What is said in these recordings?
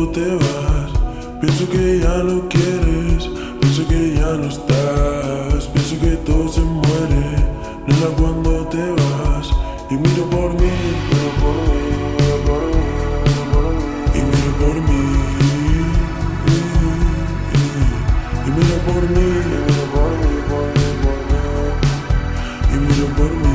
cuando te vas, pienso que ya no quieres, pienso que ya no estás, pienso que todo se muere, nena, cuando te vas. Y miro por mí, miro por mí, miro por mí, miro por mí, y miro por mí, y miro por mí, y miro por mí, por mí, por mí, y miro por mí.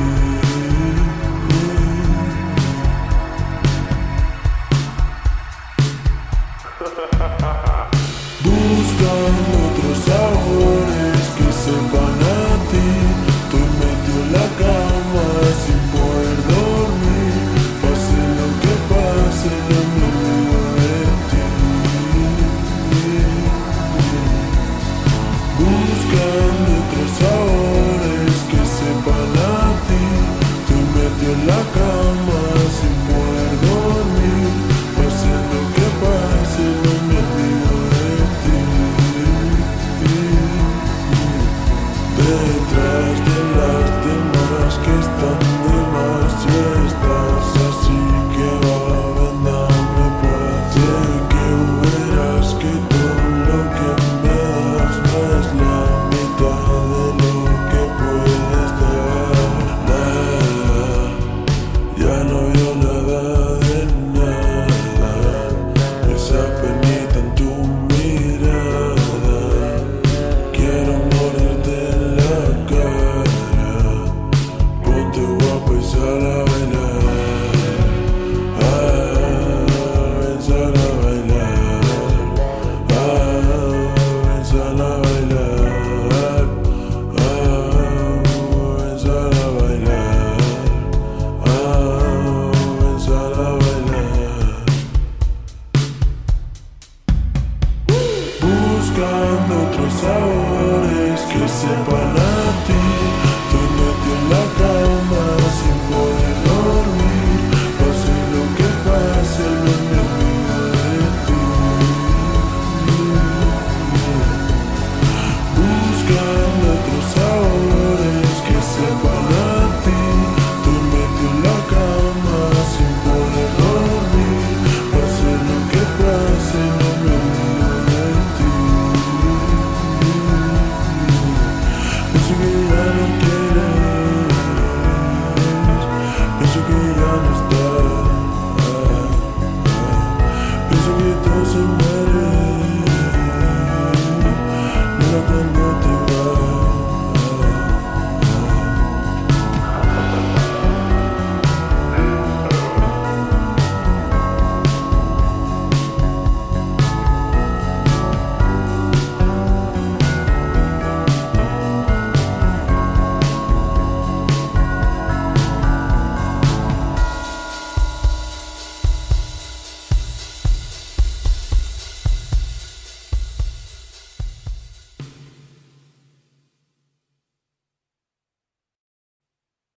Buscando otros sabores que sepan a ti. Estoy metido en la cama sin poder dormir. Pase lo que pase, no me olvido de ti. Buscando otros sabores que sepan a ti. Estoy metido en la cama sin poder dormir. Pase lo que pase, no me olvido de ti. Detrás de las demás que están de más, si estás así que va, ven, dame paz. Sé que verás que todo lo que me das no es la mitad de lo que puedes dar. Nada, ya no veo nada de nada, esa penita en tu mirada. Quiero morderte la cara, ponte guapo y sal a bailar. Ven, sal a bailar. Ven, sal a bailar. Ven, sal a bailar. Ven, sal a bailar. Buscando otros sabores que sepan a ti.